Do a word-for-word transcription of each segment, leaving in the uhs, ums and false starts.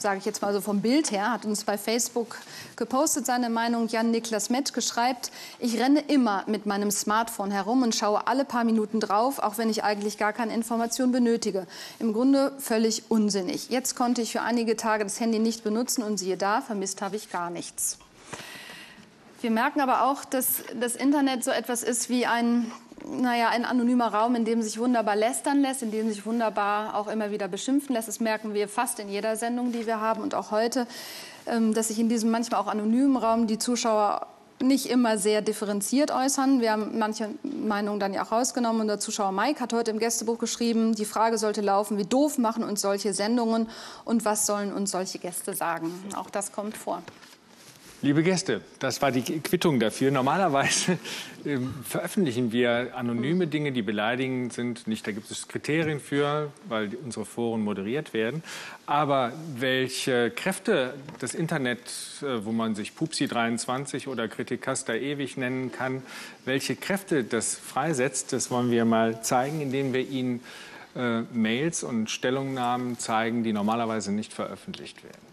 sage ich jetzt mal so vom Bild her, hat uns bei Facebook gepostet, seine Meinung. Jan-Niklas Metke schreibt, ich renne immer mit meinem Smartphone herum und schaue alle paar Minuten drauf, auch wenn ich eigentlich gar keine Information benötige. Im Grunde völlig unsinnig. Jetzt konnte ich für einige Tage das Handy nicht benutzen und siehe da, vermisst habe ich gar nichts. Wir merken aber auch, dass das Internet so etwas ist wie ein, naja, ein anonymer Raum, in dem sich wunderbar lästern lässt, in dem sich wunderbar auch immer wieder beschimpfen lässt. Das merken wir fast in jeder Sendung, die wir haben und auch heute, dass sich in diesem manchmal auch anonymen Raum die Zuschauer nicht immer sehr differenziert äußern. Wir haben manche Meinungen dann ja auch rausgenommen. Und der Zuschauer Mike hat heute im Gästebuch geschrieben, die Frage sollte laufen, wie doof machen uns solche Sendungen und was sollen uns solche Gäste sagen. Auch das kommt vor. Liebe Gäste, das war die Quittung dafür. Normalerweise äh, veröffentlichen wir anonyme Dinge, die beleidigend sind. Nicht, da gibt es Kriterien für, weil die, unsere Foren moderiert werden. Aber welche Kräfte das Internet, äh, wo man sich Pupsi dreiundzwanzig oder Kritikasta ewig nennen kann, welche Kräfte das freisetzt, das wollen wir mal zeigen, indem wir Ihnen äh, Mails und Stellungnahmen zeigen, die normalerweise nicht veröffentlicht werden.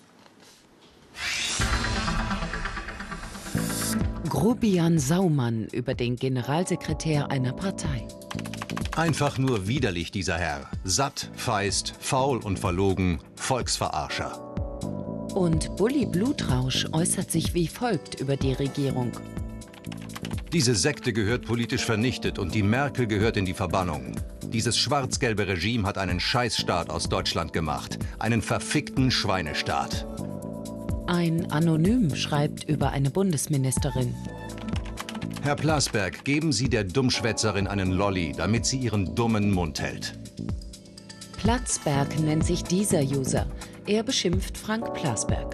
Grobian Saumann über den Generalsekretär einer Partei. Einfach nur widerlich, dieser Herr. Satt, feist, faul und verlogen, Volksverarscher. Und Bulli Blutrausch äußert sich wie folgt über die Regierung. Diese Sekte gehört politisch vernichtet und die Merkel gehört in die Verbannung. Dieses schwarz-gelbe Regime hat einen Scheißstaat aus Deutschland gemacht. Einen verfickten Schweinestaat. Ein Anonym schreibt über eine Bundesministerin. Herr Plasberg, geben Sie der Dummschwätzerin einen Lolli, damit sie ihren dummen Mund hält. Platzberg nennt sich dieser User. Er beschimpft Frank Plasberg.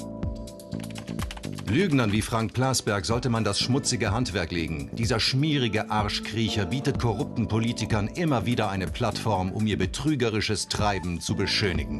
Lügnern wie Frank Plasberg sollte man das schmutzige Handwerk legen. Dieser schmierige Arschkriecher bietet korrupten Politikern immer wieder eine Plattform, um ihr betrügerisches Treiben zu beschönigen.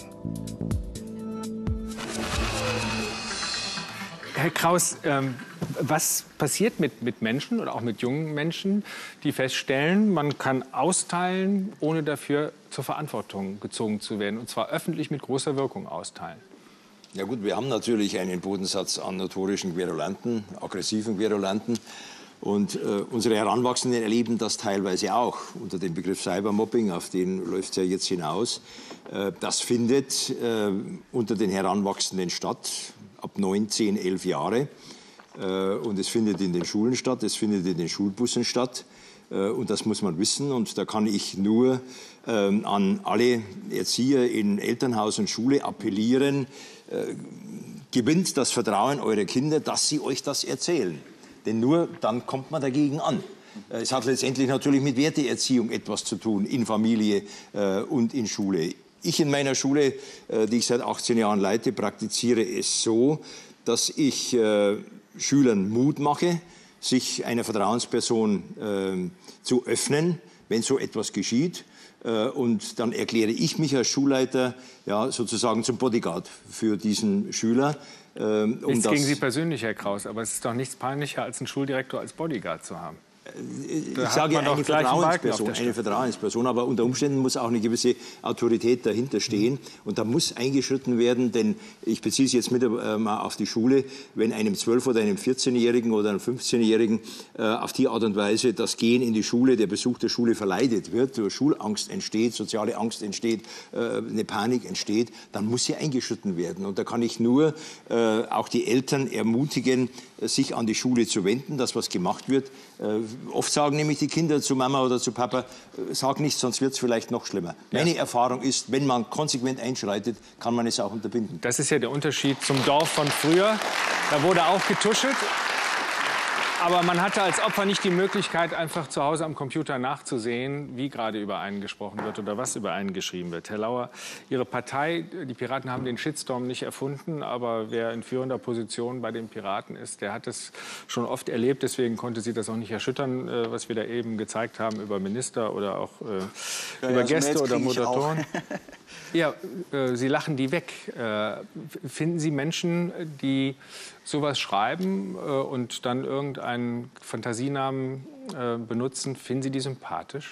Herr Kraus, ähm, was passiert mit, mit Menschen oder auch mit jungen Menschen, die feststellen, man kann austeilen, ohne dafür zur Verantwortung gezogen zu werden, und zwar öffentlich mit großer Wirkung austeilen? Ja gut, wir haben natürlich einen Bodensatz an notorischen Querulanten, aggressiven Querulanten. Und äh, unsere Heranwachsenden erleben das teilweise auch unter dem Begriff Cybermobbing, auf den läuft es ja jetzt hinaus. Äh, das findet äh, unter den Heranwachsenden statt, ab neun, zehn, elf Jahre. Äh, und es findet in den Schulen statt, es findet in den Schulbussen statt. Äh, und das muss man wissen. Und da kann ich nur äh, an alle Erzieher in Elternhaus und Schule appellieren, äh, gewinnt das Vertrauen eurer Kinder, dass sie euch das erzählen. Denn nur dann kommt man dagegen an. Es hat letztendlich natürlich mit Werteerziehung etwas zu tun, in Familie äh, und in Schule. Ich in meiner Schule, äh, die ich seit achtzehn Jahren leite, praktiziere es so, dass ich äh, Schülern Mut mache, sich einer Vertrauensperson äh, zu öffnen, wenn so etwas geschieht. Äh, und dann erkläre ich mich als Schulleiter ja, sozusagen zum Bodyguard für diesen Schüler. Um nichts gegen Sie persönlich, Herr Kraus, aber es ist doch nichts peinlicher, als einen Schuldirektor als Bodyguard zu haben. Ich sage ja eine Vertrauensperson, eine Vertrauensperson, aber unter Umständen muss auch eine gewisse Autorität dahinter stehen. Und da muss eingeschritten werden, denn ich beziehe es jetzt mit äh, mal auf die Schule, wenn einem zwölf- oder einem vierzehnjährigen oder einem fünfzehnjährigen äh, auf die Art und Weise das Gehen in die Schule, der Besuch der Schule verleidet wird, Schulangst entsteht, soziale Angst entsteht, äh, eine Panik entsteht, dann muss hier eingeschritten werden. Und da kann ich nur äh, auch die Eltern ermutigen, sich an die Schule zu wenden, dass was gemacht wird. Äh, oft sagen nämlich die Kinder zu Mama oder zu Papa, äh, sag nichts, sonst wird es vielleicht noch schlimmer. Ja. Meine Erfahrung ist, wenn man konsequent einschreitet, kann man es auch unterbinden. Das ist ja der Unterschied zum Dorf von früher. Da wurde auch getuschelt. Aber man hatte als Opfer nicht die Möglichkeit, einfach zu Hause am Computer nachzusehen, wie gerade über einen gesprochen wird oder was über einen geschrieben wird. Herr Lauer, Ihre Partei, die Piraten haben den Shitstorm nicht erfunden, aber wer in führender Position bei den Piraten ist, der hat es schon oft erlebt. Deswegen konnte Sie das auch nicht erschüttern, was wir da eben gezeigt haben über Minister oder auch äh, ja, über ja, Gäste oder Moderatoren. Ja, äh, Sie lachen die weg. Äh, finden Sie Menschen, die sowas schreiben äh, und dann irgendeinen Fantasienamen äh, benutzen, finden Sie die sympathisch?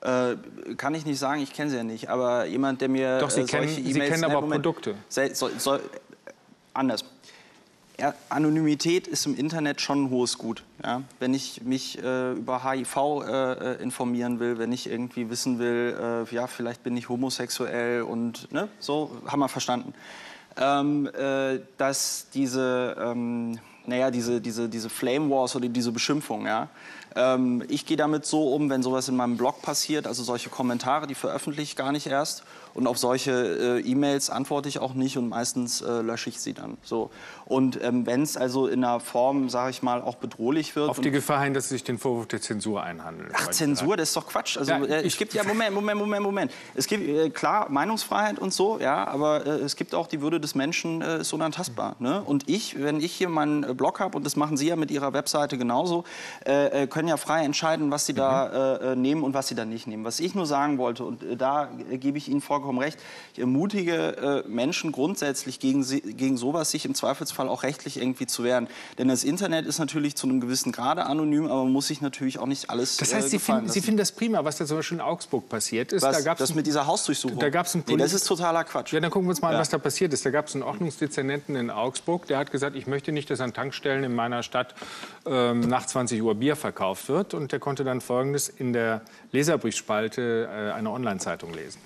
Äh, kann ich nicht sagen, ich kenne sie ja nicht, aber jemand, der mir Doch, Sie, äh, kennen, solche Sie E-Mails... kennen aber Moment, Produkte. Soll, soll, soll, anders. Ja, Anonymität ist im Internet schon ein hohes Gut. Ja? Wenn ich mich äh, über H I V äh, informieren will, wenn ich irgendwie wissen will, äh, ja, vielleicht bin ich homosexuell und ne, so, haben wir verstanden. Ähm, äh, dass diese, ähm, naja, diese, diese, diese Flame Wars oder diese Beschimpfung, ja, ähm, ich gehe damit so um, wenn sowas in meinem Blog passiert, also solche Kommentare, die veröffentliche ich gar nicht erst. Und auf solche äh, E-Mails antworte ich auch nicht und meistens äh, lösche ich sie dann. So. Und ähm, wenn es also in einer Form, sage ich mal, auch bedrohlich wird... Auf die Gefahr hin, dass es sich den Vorwurf der Zensur einhandelt. Ach, Zensur, das ist doch Quatsch. Also, Ja, äh, es gibt ja, Moment, Moment, Moment, Moment. Es gibt, äh, klar, Meinungsfreiheit und so, ja, aber äh, es gibt auch die Würde des Menschen, äh, ist unantastbar. Ne? Und ich, wenn ich hier meinen äh, Blog habe, und das machen Sie ja mit Ihrer Webseite genauso, äh, äh, können ja frei entscheiden, was Sie mhm. da äh, nehmen und was Sie da nicht nehmen. Was ich nur sagen wollte, und äh, da äh, gebe ich Ihnen vollkommen recht, ich ermutige äh, Menschen grundsätzlich gegen, sie, gegen sowas, sich im Zweifelsfall auch rechtlich irgendwie zu wehren. Denn das Internet ist natürlich zu einem gewissen Grade anonym, aber man muss sich natürlich auch nicht alles Das heißt, äh, Sie, finden, Sie finden das prima, was da zum Beispiel in Augsburg passiert ist. Was, Da gab's das mit dieser Hausdurchsuchung? Da gab's einen nee, das ist totaler Quatsch. Ja, dann gucken wir uns mal an, Ja. was da passiert ist. Da gab es einen Ordnungsdezernenten in Augsburg, der hat gesagt, ich möchte nicht, dass an Tankstellen in meiner Stadt ähm, nach zwanzig Uhr Bier verkauft wird. Und der konnte dann Folgendes in der Leserbriefspalte äh, einer Online-Zeitung lesen.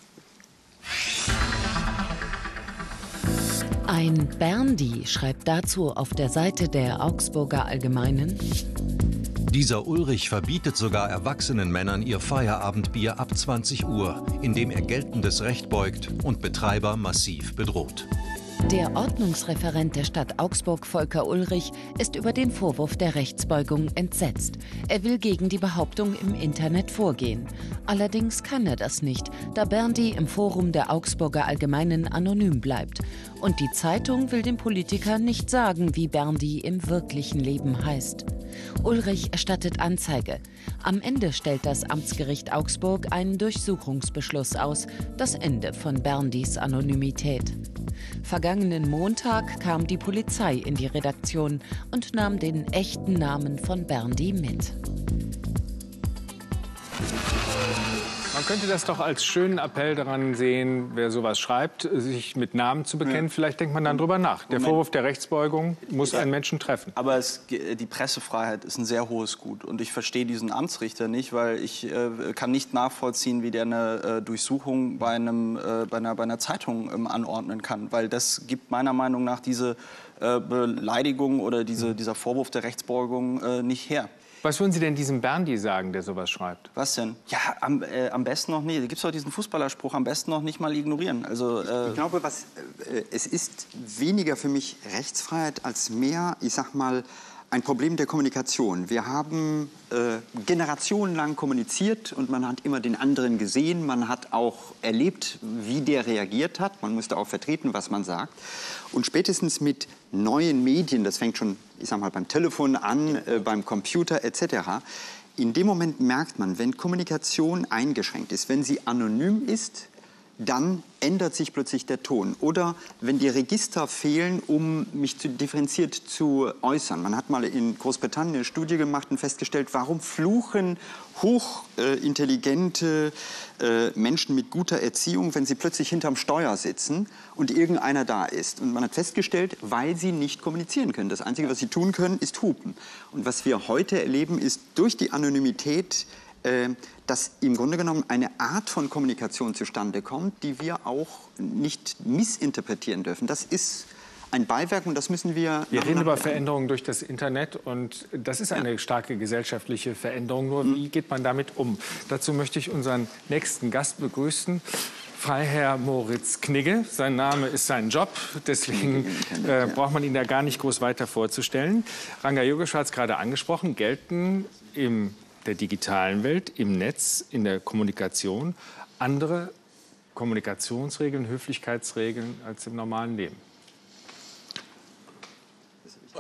Ein Berndi schreibt dazu auf der Seite der Augsburger Allgemeinen: Dieser Ulrich verbietet sogar erwachsenen Männern ihr Feierabendbier ab zwanzig Uhr, indem er geltendes Recht beugt und Betreiber massiv bedroht. Der Ordnungsreferent der Stadt Augsburg, Volker Ulrich, ist über den Vorwurf der Rechtsbeugung entsetzt. Er will gegen die Behauptung im Internet vorgehen. Allerdings kann er das nicht, da Berndi im Forum der Augsburger Allgemeinen anonym bleibt. Und die Zeitung will dem Politiker nicht sagen, wie Berndi im wirklichen Leben heißt. Ulrich erstattet Anzeige. Am Ende stellt das Amtsgericht Augsburg einen Durchsuchungsbeschluss aus. Das Ende von Berndis Anonymität. Vergangenen Montag kam die Polizei in die Redaktion und nahm den echten Namen von Berndi mit. Man könnte das doch als schönen Appell daran sehen, wer sowas schreibt, sich mit Namen zu bekennen. Ja. Vielleicht denkt man dann drüber nach. Der Moment. Vorwurf der Rechtsbeugung muss ja. einen Menschen treffen. Aber es, die Pressefreiheit ist ein sehr hohes Gut. Und ich verstehe diesen Amtsrichter nicht, weil ich äh, kann nicht nachvollziehen, wie der eine äh, Durchsuchung bei, einem, äh, bei, einer, bei einer Zeitung ähm, anordnen kann. Weil das gibt meiner Meinung nach diese äh, Beleidigung oder diese, dieser Vorwurf der Rechtsbeugung äh, nicht her. Was würden Sie denn diesem Berndi sagen, der sowas schreibt? Was denn? Ja, am, äh, am besten noch nicht. Da gibt es doch diesen Fußballerspruch, am besten noch nicht mal ignorieren. Also, äh ich glaube, was, äh, es ist weniger für mich Rechtsfreiheit als mehr, ich sag mal, ein Problem der Kommunikation. Wir haben äh, generationenlang kommuniziert und man hat immer den anderen gesehen. Man hat auch erlebt, wie der reagiert hat. Man musste auch vertreten, was man sagt. Und spätestens mit neuen Medien, das fängt schon, ich sag mal, beim Telefon an, äh, beim Computer et cetera. In dem Moment merkt man, wenn Kommunikation eingeschränkt ist, wenn sie anonym ist, dann ändert sich plötzlich der Ton. Oder wenn die Register fehlen, um mich zu, differenziert zu äußern. Man hat mal in Großbritannien eine Studie gemacht und festgestellt, warum fluchen hochintelligente äh, äh, Menschen mit guter Erziehung, wenn sie plötzlich hinterm Steuer sitzen und irgendeiner da ist. Und man hat festgestellt, weil sie nicht kommunizieren können. Das Einzige, was sie tun können, ist hupen. Und was wir heute erleben, ist durch die Anonymität, äh, dass im Grunde genommen eine Art von Kommunikation zustande kommt, die wir auch nicht missinterpretieren dürfen. Das ist ein Beiwerk und das müssen wir... Wir reden über Veränderungen durch das Internet und das ist eine ja. starke gesellschaftliche Veränderung. Nur mhm. wie geht man damit um? Dazu möchte ich unseren nächsten Gast begrüßen. Freiherr Moritz Knigge. Sein Name ist sein Job, deswegen äh, braucht man ihn da gar nicht groß weiter vorzustellen. Ranga Yogeshwar hat es gerade angesprochen, gelten im der digitalen Welt, im Netz, in der Kommunikation andere Kommunikationsregeln, Höflichkeitsregeln als im normalen Leben?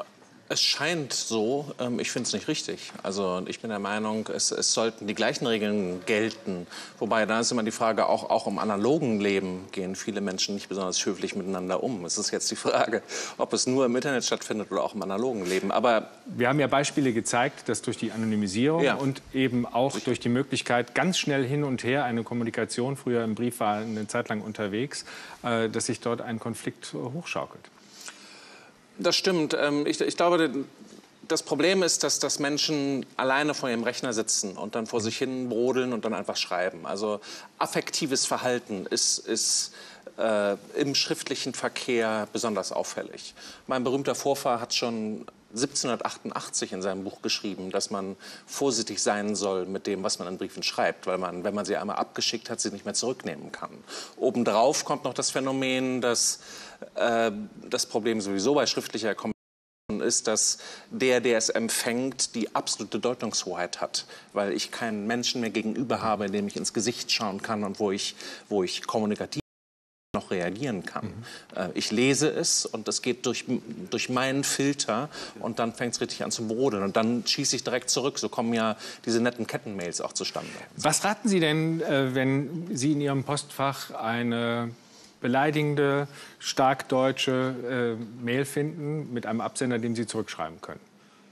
Es scheint so, ähm, ich finde es nicht richtig. Also ich bin der Meinung, es, es sollten die gleichen Regeln gelten. Wobei, da ist immer die Frage, auch, auch im analogen Leben gehen viele Menschen nicht besonders höflich miteinander um. Es ist jetzt die Frage, ob es nur im Internet stattfindet oder auch im analogen Leben. Aber wir haben ja Beispiele gezeigt, dass durch die Anonymisierung ja. und eben auch durch die Möglichkeit, ganz schnell hin und her eine Kommunikation, früher im Brief war eine Zeit lang unterwegs, äh, dass sich dort ein Konflikt hochschaukelt. Das stimmt. Ich, ich glaube, das Problem ist, dass, dass Menschen alleine vor ihrem Rechner sitzen und dann vor sich hin brodeln und dann einfach schreiben. Also affektives Verhalten ist, ist äh, im schriftlichen Verkehr besonders auffällig. Mein berühmter Vorfahr hat schon siebzehnhundertachtundachtzig in seinem Buch geschrieben, dass man vorsichtig sein soll mit dem, was man in Briefen schreibt, weil man, wenn man sie einmal abgeschickt hat, sie nicht mehr zurücknehmen kann. Obendrauf kommt noch das Phänomen, dass äh, das Problem sowieso bei schriftlicher Kommunikation ist, dass der, der es empfängt, die absolute Deutungshoheit hat, weil ich keinen Menschen mehr gegenüber habe, dem ich ins Gesicht schauen kann und wo ich, wo ich kommunikativ noch reagieren kann. Mhm. Äh, ich lese es und es geht durch, durch meinen Filter und dann fängt es richtig an zu brodeln und dann schieße ich direkt zurück. So kommen ja diese netten Kettenmails auch zustande. Was raten Sie denn, äh, wenn Sie in Ihrem Postfach eine beleidigende, stark deutsche äh, Mail finden mit einem Absender, dem Sie zurückschreiben können?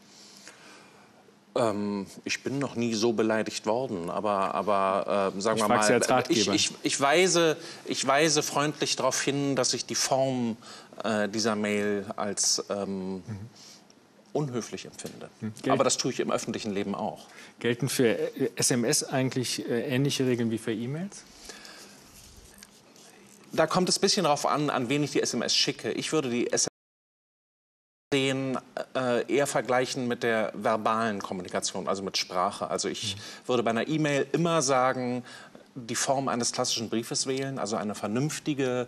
Ähm, ich bin noch nie so beleidigt worden, aber, aber äh, sagen ich wir mal, Sie als Ratgeber. Ich, ich, ich, weise, ich weise freundlich darauf hin, dass ich die Form äh, dieser Mail als ähm, mhm. unhöflich empfinde. Mhm. Aber das tue ich im öffentlichen Leben auch. Gelten für S M S eigentlich äh, ähnliche Regeln wie für E-Mails? Da kommt es ein bisschen darauf an, an wen ich die S M S schicke. Ich würde die S M S den äh, eher vergleichen mit der verbalen Kommunikation, also mit Sprache. Also ich mhm. würde bei einer E-Mail immer sagen, die Form eines klassischen Briefes wählen, also eine vernünftige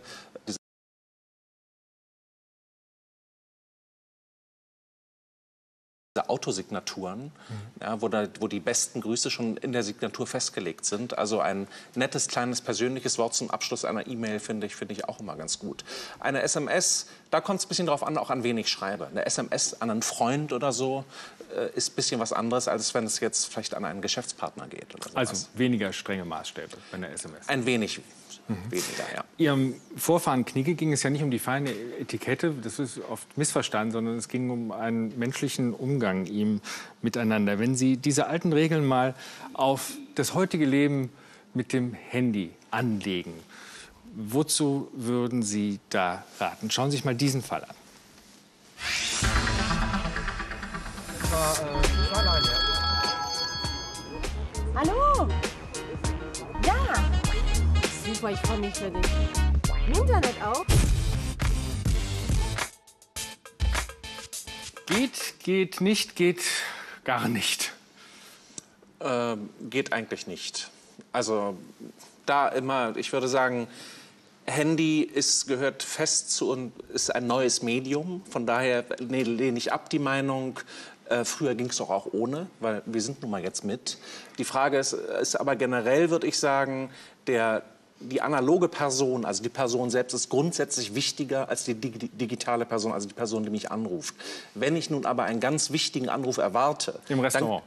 Autosignaturen, mhm. ja, wo, da, wo die besten Grüße schon in der Signatur festgelegt sind. Also ein nettes, kleines, persönliches Wort zum Abschluss einer E-Mail finde ich, finde ich auch immer ganz gut. Eine S M S, da kommt es ein bisschen darauf an, auch an wen ich schreibe. Eine S M S an einen Freund oder so äh, ist ein bisschen was anderes, als wenn es jetzt vielleicht an einen Geschäftspartner geht. Oder sowas. Also weniger strenge Maßstäbe bei einer S M S? Ein wenig. Weniger, ja. Ihrem Vorfahren Knigge ging es ja nicht um die feine Etikette, das ist oft missverstanden, sondern es ging um einen menschlichen Umgang ihm miteinander. Wenn Sie diese alten Regeln mal auf das heutige Leben mit dem Handy anlegen, wozu würden Sie da raten? Schauen Sie sich mal diesen Fall an. Hallo! Ja! Super, ich freue mich für dich. Im Internet auch? Geht, geht nicht, geht gar nicht. Ähm, geht eigentlich nicht. Also da immer, ich würde sagen, Handy ist, gehört fest zu und ist ein neues Medium. Von daher lehne ich ab die Meinung, äh, früher ging es doch auch ohne, weil wir sind nun mal jetzt mit. Die Frage ist, ist aber generell, würde ich sagen, der die analoge Person, also die Person selbst, ist grundsätzlich wichtiger als die digitale Person, also die Person, die mich anruft. Wenn ich nun aber einen ganz wichtigen Anruf erwarte, im Restaurant,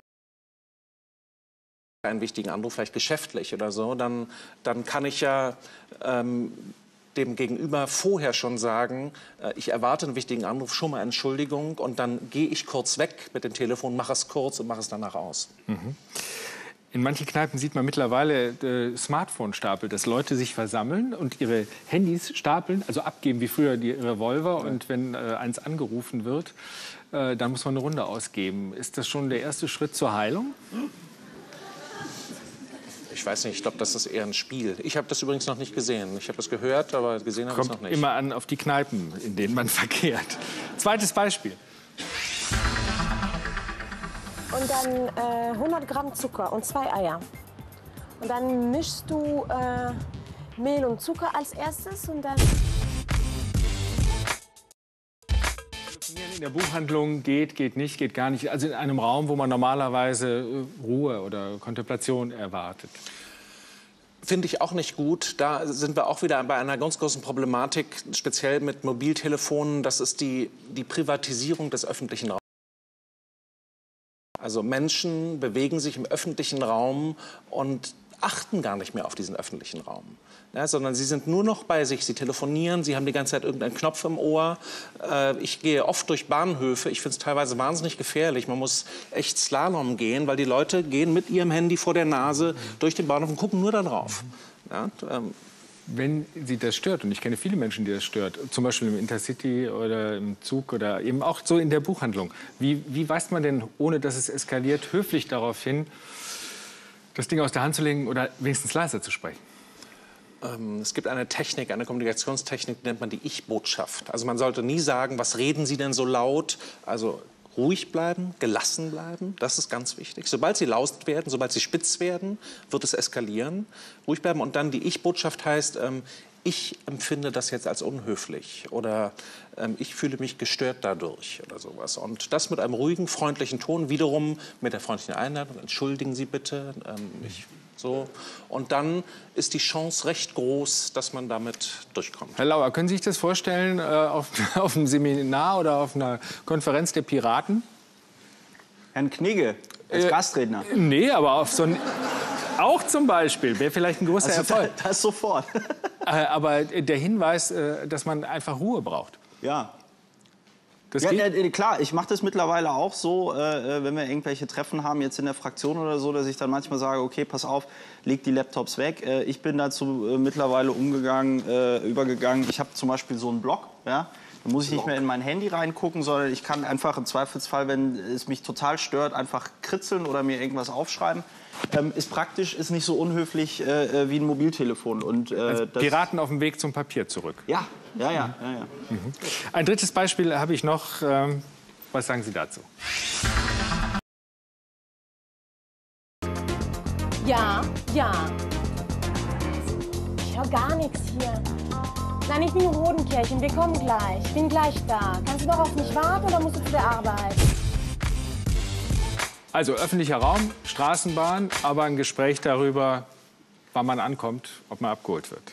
einen wichtigen Anruf, vielleicht geschäftlich oder so, dann, dann kann ich ja ähm, dem Gegenüber vorher schon sagen, äh, ich erwarte einen wichtigen Anruf, schon mal Entschuldigung, und dann gehe ich kurz weg mit dem Telefon, mache es kurz und mache es danach aus. Mhm. In manchen Kneipen sieht man mittlerweile äh, Smartphone-Stapel, dass Leute sich versammeln und ihre Handys stapeln, also abgeben wie früher die Revolver. Ja. Und wenn äh, eins angerufen wird, äh, dann muss man eine Runde ausgeben. Ist das schon der erste Schritt zur Heilung? Ich weiß nicht, ich glaube, das ist eher ein Spiel. Ich habe das übrigens noch nicht gesehen. Ich habe das gehört, aber gesehen habe ich es noch nicht. Kommt immer an auf die Kneipen, in denen man verkehrt. Zweites Beispiel. Und dann äh, hundert Gramm Zucker und zwei Eier. Und dann mischst du äh, Mehl und Zucker als erstes und dann... In der Buchhandlung geht, geht nicht, geht gar nicht. Also in einem Raum, wo man normalerweise Ruhe oder Kontemplation erwartet. Finde ich auch nicht gut. Da sind wir auch wieder bei einer ganz großen Problematik, speziell mit Mobiltelefonen. Das ist die, die Privatisierung des öffentlichen Raums. Also Menschen bewegen sich im öffentlichen Raum und achten gar nicht mehr auf diesen öffentlichen Raum. Ja, sondern sie sind nur noch bei sich, sie telefonieren, sie haben die ganze Zeit irgendeinen Knopf im Ohr. Äh, ich gehe oft durch Bahnhöfe, ich finde es teilweise wahnsinnig gefährlich. Man muss echt Slalom gehen, weil die Leute gehen mit ihrem Handy vor der Nase durch den Bahnhof und gucken nur da drauf. Ja, ähm, Wenn Sie das stört, und ich kenne viele Menschen, die das stört, zum Beispiel im Intercity oder im Zug oder eben auch so in der Buchhandlung, wie, wie weist man denn, ohne dass es eskaliert, höflich darauf hin, das Ding aus der Hand zu legen oder wenigstens leiser zu sprechen? Ähm, es gibt eine Technik, eine Kommunikationstechnik, die nennt man die Ich-Botschaft. Also man sollte nie sagen, was reden Sie denn so laut? Also ruhig bleiben, gelassen bleiben, das ist ganz wichtig. Sobald Sie laut werden, sobald Sie spitz werden, wird es eskalieren. Ruhig bleiben und dann die Ich-Botschaft heißt, ähm, ich empfinde das jetzt als unhöflich oder ähm, ich fühle mich gestört dadurch oder sowas. Und das mit einem ruhigen, freundlichen Ton, wiederum mit der freundlichen Einladung, entschuldigen Sie bitte, ähm, ich, so. Und dann ist die Chance recht groß, dass man damit durchkommt. Herr Lauer, können Sie sich das vorstellen, äh, auf, auf einem Seminar oder auf einer Konferenz der Piraten? Herrn Knigge, als Äh, Gastredner. Nee, aber auf so ein... Auch zum Beispiel, wäre vielleicht ein großer Also, Erfolg. Das, das sofort. Äh, aber der Hinweis, äh, dass man einfach Ruhe braucht. Ja. Das Ja, geht? äh, klar, ich mache das mittlerweile auch so, äh, wenn wir irgendwelche Treffen haben, jetzt in der Fraktion oder so, dass ich dann manchmal sage, okay, pass auf, leg die Laptops weg. Äh, ich bin dazu äh, mittlerweile umgegangen, äh, übergegangen. Ich habe zum Beispiel so einen Blog, ja. Da muss ich nicht mehr in mein Handy reingucken, sondern ich kann einfach im Zweifelsfall, wenn es mich total stört, einfach kritzeln oder mir irgendwas aufschreiben. Ähm, ist praktisch, ist nicht so unhöflich äh, wie ein Mobiltelefon. Und, äh, Also das Piraten auf dem Weg zum Papier zurück. Ja, ja, ja. ja, ja. Mhm. Ein drittes Beispiel habe ich noch. Ähm, was sagen Sie dazu? Ja, ja. Ich höre gar nichts hier. Nein, ich bin in Rodenkirchen. Wir kommen gleich. Ich bin gleich da. Kannst du doch auf mich warten oder musst du zu der Arbeit? Also öffentlicher Raum, Straßenbahn, aber ein Gespräch darüber, wann man ankommt, ob man abgeholt wird.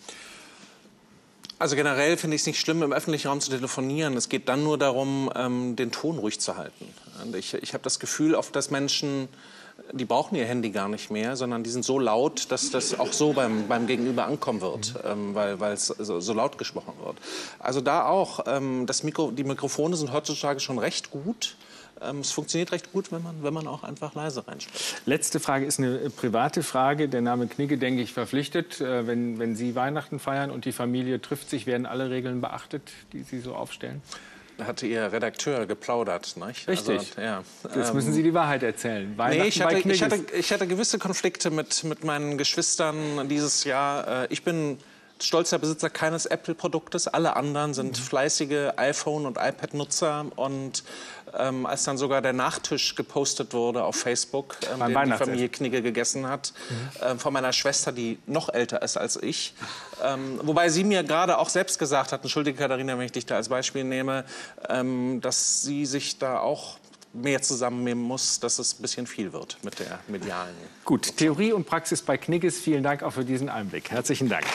Also generell finde ich es nicht schlimm, im öffentlichen Raum zu telefonieren. Es geht dann nur darum, ähm, den Ton ruhig zu halten. Und ich ich habe das Gefühl, oft, dass Menschen, die brauchen ihr Handy gar nicht mehr, sondern die sind so laut, dass das auch so beim, beim Gegenüber ankommen wird, ähm, weil es so, so laut gesprochen wird. Also da auch, ähm, das Mikro, die Mikrofone sind heutzutage schon recht gut. Ähm, es funktioniert recht gut, wenn man, wenn man auch einfach leise reinspricht. Letzte Frage ist eine private Frage. Der Name Knigge, denke ich, verpflichtet. Äh, wenn, wenn Sie Weihnachten feiern und die Familie trifft sich, werden alle Regeln beachtet, die Sie so aufstellen? Da hatte Ihr Redakteur geplaudert, nicht? Richtig. Also, ja. Jetzt müssen Sie die Wahrheit erzählen. Nee, ich bei hatte, ich, Knigges. hatte, ich hatte gewisse Konflikte mit, mit meinen Geschwistern dieses Jahr. Ich bin stolzer Besitzer keines Apple-Produktes. Alle anderen sind fleißige iPhone- und iPad-Nutzer. Und ähm, als dann sogar der Nachtisch gepostet wurde auf Facebook, ähm, den die Familie Knigge gegessen hat, mhm. ähm, von meiner Schwester, die noch älter ist als ich. Ähm, wobei sie mir gerade auch selbst gesagt hat, entschuldige Katharina, wenn ich dich da als Beispiel nehme, ähm, dass sie sich da auch mehr zusammennehmen muss, dass es ein bisschen viel wird mit der medialen. Gut, Theorie und Praxis bei Knigges. Vielen Dank auch für diesen Einblick. Herzlichen Dank.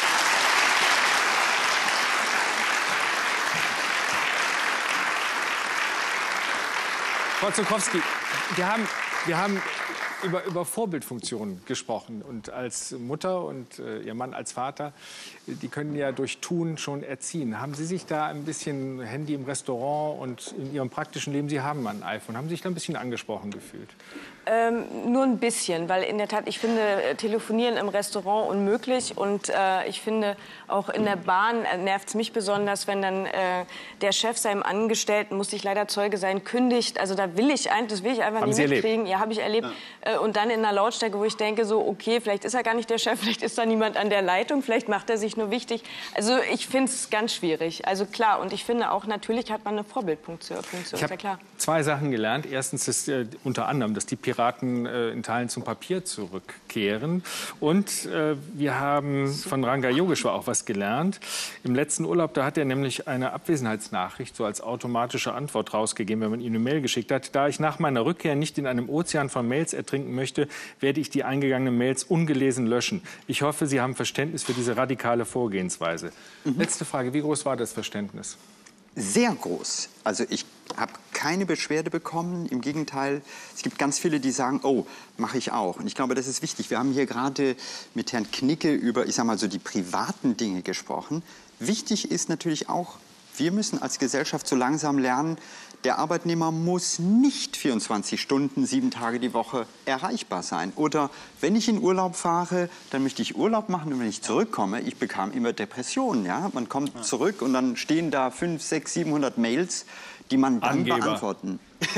Frau Zuckowski, wir haben, wir haben über, über Vorbildfunktionen gesprochen. Und als Mutter und äh, Ihr Mann als Vater, die können ja durch Tun schon erziehen. Haben Sie sich da ein bisschen Handy im Restaurant und in Ihrem praktischen Leben, Sie haben ein iPhone, haben Sie sich da ein bisschen angesprochen gefühlt? Ähm, nur ein bisschen, weil in der Tat, ich finde Telefonieren im Restaurant unmöglich und äh, ich finde auch in der Bahn äh, nervt es mich besonders, wenn dann äh, der Chef seinem Angestellten, muss ich leider Zeuge sein, kündigt. Also da will ich eigentlich, das will ich einfach Haben nicht Sie mitkriegen. erlebt? Ja, habe ich erlebt. Ja. Äh, und dann in einer Lautstärke, wo ich denke so, okay, vielleicht ist er gar nicht der Chef, vielleicht ist da niemand an der Leitung, vielleicht macht er sich nur wichtig. Also ich finde es ganz schwierig. Also klar, und ich finde auch, natürlich hat man eine Vorbildfunktion, ist ja klar. Zwei Sachen gelernt. Erstens ist äh, unter anderem, dass die Piraten äh, in Teilen zum Papier zurückkehren. Und äh, wir haben von Ranga Yogeshwar auch was gelernt. Im letzten Urlaub, da hat er nämlich eine Abwesenheitsnachricht so als automatische Antwort rausgegeben, wenn man ihm eine Mail geschickt hat. Da ich nach meiner Rückkehr nicht in einem Ozean von Mails ertrinken möchte, werde ich die eingegangenen Mails ungelesen löschen. Ich hoffe, Sie haben Verständnis für diese radikale Vorgehensweise. Mhm. Letzte Frage, wie groß war das Verständnis? Sehr groß. Also ich habe keine Beschwerde bekommen. Im Gegenteil, es gibt ganz viele, die sagen, oh, mache ich auch. Und ich glaube, das ist wichtig. Wir haben hier gerade mit Herrn Knicke über, ich sag mal so, die privaten Dinge gesprochen. Wichtig ist natürlich auch, wir müssen als Gesellschaft so langsam lernen, der Arbeitnehmer muss nicht vierundzwanzig Stunden, sieben Tage die Woche erreichbar sein. Oder wenn ich in Urlaub fahre, dann möchte ich Urlaub machen und wenn ich zurückkomme, ich bekam immer Depressionen. Ja? Man kommt ja. zurück und dann stehen da fünfhundert, sechshundert, siebenhundert Mails, die man dann Angeber. beantworten.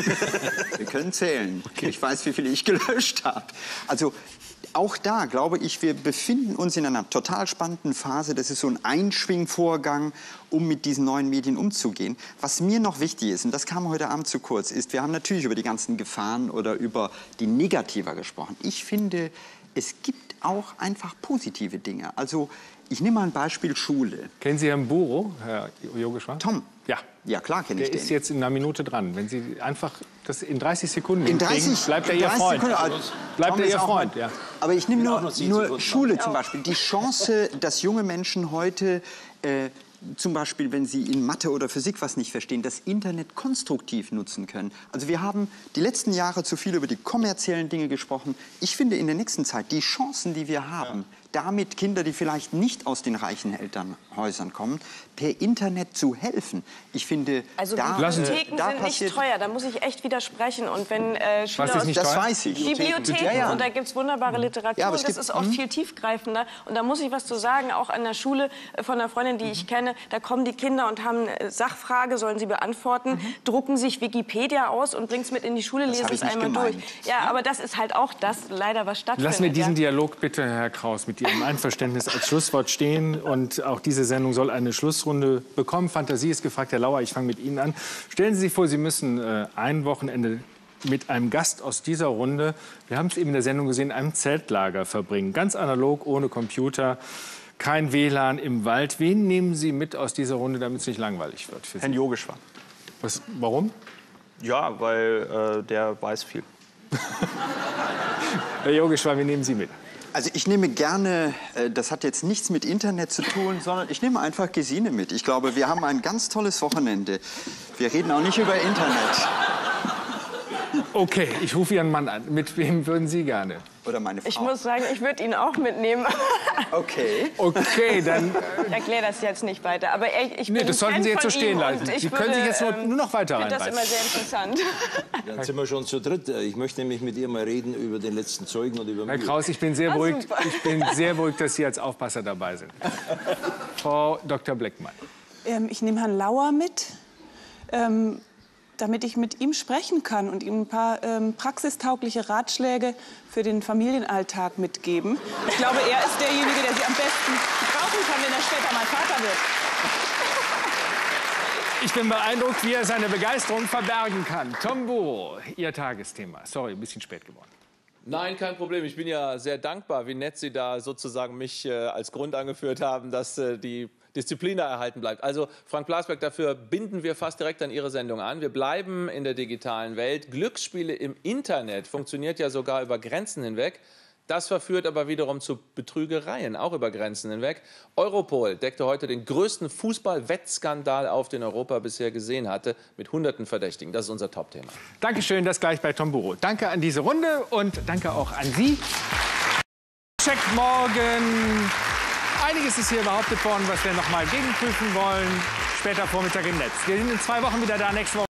Wir können zählen. Okay. Ich weiß, wie viele ich gelöscht habe. Also auch da, glaube ich, wir befinden uns in einer total spannenden Phase. Das ist so ein Einschwingvorgang, um mit diesen neuen Medien umzugehen. Was mir noch wichtig ist, und das kam heute Abend zu kurz, ist, wir haben natürlich über die ganzen Gefahren oder über die Negativer gesprochen. Ich finde, es gibt auch einfach positive Dinge. Also ich nehme mal ein Beispiel Schule. Kennen Sie Herrn Buro, Herr Yogeshwar? Tom. Ja. Ja, klar kenne ich den. Der ist jetzt in einer Minute dran. Wenn Sie einfach das in dreißig Sekunden in dreißig, kriegen, bleibt er Ihr Freund. Sekunden, bleibt er Ihr Freund, ja. Aber ich nehme nur, nur Schule zum Beispiel. Die Chance, dass junge Menschen heute äh, zum Beispiel, wenn sie in Mathe oder Physik was nicht verstehen, das Internet konstruktiv nutzen können. Also wir haben die letzten Jahre zu viel über die kommerziellen Dinge gesprochen. Ich finde in der nächsten Zeit die Chancen, die wir haben, ja. damit Kinder, die vielleicht nicht aus den reichen Elternhäusern kommen, per Internet zu helfen. Ich finde, also da, Bibliotheken äh, da sind nicht teuer, da muss ich echt widersprechen. Und wenn äh, Schüler Was ist nicht aus das weiß ich. Bibliotheken, ja, ja. und da gibt es wunderbare Literatur, ja, und das das gibt, ist oft viel tiefgreifender. Und da muss ich was zu sagen, auch an der Schule von einer Freundin, die ich kenne, da kommen die Kinder und haben eine Sachfrage, sollen sie beantworten, mhm. drucken sich Wikipedia aus und bringen es mit in die Schule, lesen es einmal gemeint. durch. Ja, aber das ist halt auch das, leider, was stattfindet. Lassen wir diesen ja. Dialog bitte, Herr Kraus, mit Ihrem Einverständnis als Schlusswort stehen. Und auch diese Sendung soll eine Schlussrunde bekommen. Fantasie ist gefragt. Herr Lauer, ich fange mit Ihnen an. Stellen Sie sich vor, Sie müssen äh, ein Wochenende mit einem Gast aus dieser Runde, wir haben es eben in der Sendung gesehen, einem Zeltlager verbringen. Ganz analog, ohne Computer, kein W L A N im Wald. Wen nehmen Sie mit aus dieser Runde, damit es nicht langweilig wird für Sie? Herrn Yogeshwar. Was, warum? Ja, weil äh, der weiß viel. Herr Yogeshwar, wen nehmen Sie mit? Also ich nehme gerne, das hat jetzt nichts mit Internet zu tun, sondern ich nehme einfach Gesine mit. Ich glaube, wir haben ein ganz tolles Wochenende. Wir reden auch nicht über Internet. Okay, ich rufe Ihren Mann an. Mit wem würden Sie gerne? Oder meine Frau. Ich muss sagen, ich würde ihn auch mitnehmen. Okay. Okay, dann... Ich erkläre das jetzt nicht weiter. Aber ich, ich nee, bin das sollten Sie jetzt so stehen lassen. Sie können sich jetzt nur, nur noch weiter reinbeißen. Ich finde das reinbeißen. immer sehr interessant. Dann sind wir schon zu dritt. Ich möchte nämlich mit ihr mal reden über den letzten Zeugen und über Herr mich. Kraus, ich bin sehr Ah, beruhigt, super. ich bin sehr beruhigt, dass Sie als Aufpasser dabei sind. Frau Doktor Bleckmann. Ähm, ich nehme Herrn Lauer mit, ähm, damit ich mit ihm sprechen kann und ihm ein paar ähm, praxistaugliche Ratschläge für den Familienalltag mitgeben. Ich glaube, er ist derjenige, der Sie am besten brauchen kann, wenn er später mal Vater wird. Ich bin beeindruckt, wie er seine Begeisterung verbergen kann. Tom Buro, Ihr Tagesthema. Sorry, ein bisschen spät geworden. Nein, kein Problem. Ich bin ja sehr dankbar, wie nett Sie da sozusagen mich äh, als Grund angeführt haben, dass äh, die Disziplin da erhalten bleibt. Also, Frank Plasberg, dafür binden wir fast direkt an Ihre Sendung an. Wir bleiben in der digitalen Welt. Glücksspiele im Internet funktioniert ja sogar über Grenzen hinweg. Das verführt aber wiederum zu Betrügereien, auch über Grenzen hinweg. Europol deckte heute den größten Fußball-Wettskandal auf, den Europa bisher gesehen hatte, mit hunderten Verdächtigen. Das ist unser Top-Thema. Dankeschön, das gleich bei Tom Buro. Danke an diese Runde und danke auch an Sie. Check morgen. Einiges ist hier behauptet worden, was wir noch mal gegenprüfen wollen. Später Vormittag im Netz. Wir sind in zwei Wochen wieder da, nächste Woche.